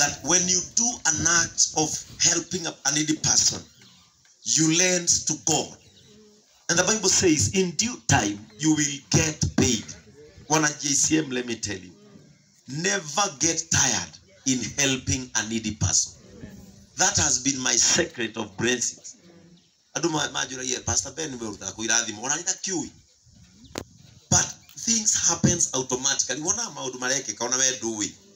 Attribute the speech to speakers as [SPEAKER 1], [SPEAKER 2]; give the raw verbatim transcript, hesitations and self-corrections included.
[SPEAKER 1] that when you do an act of helping a needy person, you lend to God. And the Bible says, in due time, you will get paid. Wana J C M, let me tell you, never get tired in helping a needy person. That has been my secret of blessings. Aduma majura ye Pastor Ben we utakuiradhi mwana nina kiui. But things happens automatically. Wana mauduma yake kaona we do it.